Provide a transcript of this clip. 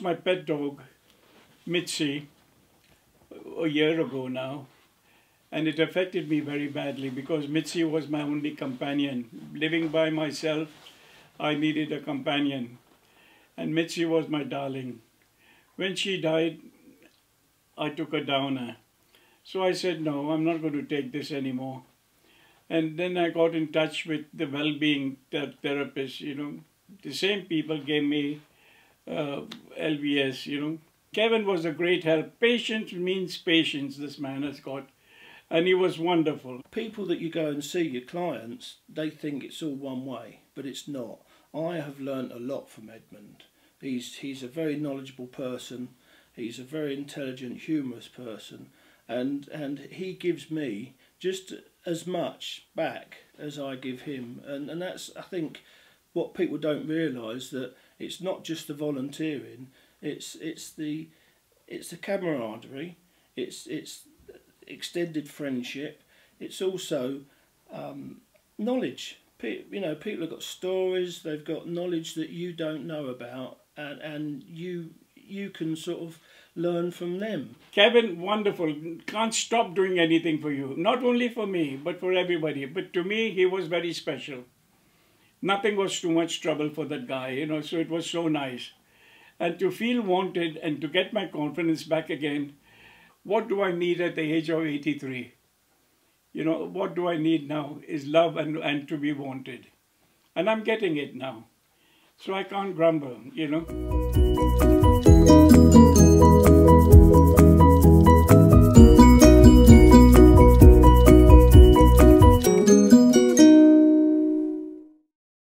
my pet dog, Mitzi, a year ago now. And it affected me very badly because Mitzi was my only companion. Living by myself, I needed a companion. And Mitzi was my darling. When she died, I took a downer. So I said, no, I'm not going to take this anymore. And then I got in touch with the well-being therapist, The same people gave me LVS, Kevin was a great help. Patience means patience, this man has got. And he was wonderful. People that you go and see, your clients, they think it's all one way, but it's not. I have learnt a lot from Edmund. He's a very knowledgeable person. He's a very intelligent, humorous person. And he gives me just as much back as I give him. And that's, I think, what people don't realise, that it's not just the volunteering, it's the camaraderie, it's extended friendship, it's also knowledge. People have got stories, they've got knowledge that you don't know about, and you can sort of learn from them. Kevin, wonderful, can't stop doing anything for you. Not only for me, but for everybody. But to me, he was very special. Nothing was too much trouble for that guy, so it was so nice. And to feel wanted and to get my confidence back again, what do I need at the age of 83? What do I need now is love and to be wanted. And I'm getting it now. So I can't grumble,